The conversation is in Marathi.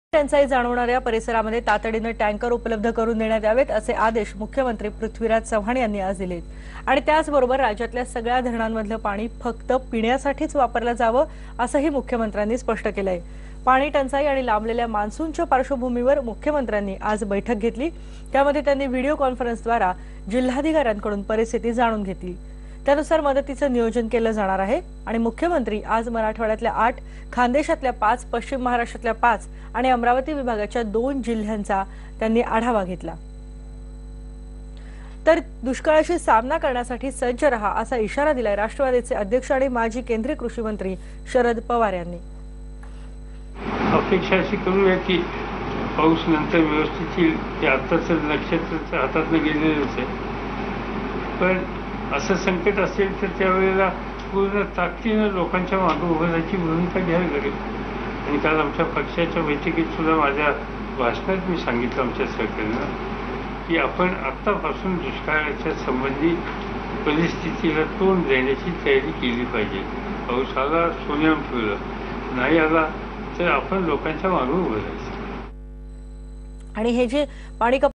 टंचाई जाणवणाऱ्या परिसरामध्ये तातडीने टँकर उपलब्ध करून देण्यात यावेत असे आदेश मुख्यमंत्री पृथ्वीराज चव्हाण यांनी आज दिले आणि त्याचबरोबर राज्यातल्या सगळ्या धरणांमधलं पाणी फक्त पिण्यासाठीच वापरलं जावं असंही मुख्यमंत्र्यांनी स्पष्ट केलंय। पाणी टंचाई आणि लांबलेल्या मान्सूनच्या पार्श्वभूमीवर मुख्यमंत्र्यांनी आज बैठक घेतली। त्यामध्ये त्यांनी व्हिडिओ कॉन्फरन्सद्वारा जिल्हाधिकाऱ्यांकडून परिस्थिती जाणून घेतली। त्यानुसार मदतीचं नियोजन केलं जाणार आहे आणि मुख्यमंत्री आज मराठवाड्यातल्या 8, खानदेशातल्या 5, पश्चिम महाराष्ट्रातल्या 5 आणि अमरावती विभागाच्या 2 जिल्ह्यांचा त्यांनी आढावा घेतला। तर दुष्काळाशी सामना करण्यासाठी सज्ज रहा असा इशारा दिलाय राष्ट्रवादीचे अध्यक्ष आणि माजी केंद्रीय कृषी मंत्री शरद पवार यांनी। अपेक्षा अशी करूया की पाऊस नंतर व्यवस्थित येईल, ते आताच नक्षत्राच्या हातातून गेलेलंच आहे। पण असं संकट असेल तर त्यावेळेला पूर्ण ताकदीनं लोकांच्या मागे उभं राहायची भूमिका घ्यावी लागेल। आणि काल आमच्या पक्षाच्या बैठकीत सुद्धा माझ्या भाषणात मी सांगितलं आमच्या सरकारनं की आपण आत्तापासून दुष्काळाच्या संबंधी परिस्थितीला तोंड देण्याची तयारी केली पाहिजे। पाऊस आला सोन्याहून ठेवलं, नाही आला तर आपण लोकांच्या मागे उभं राहायचं। आणि हे जे पाणी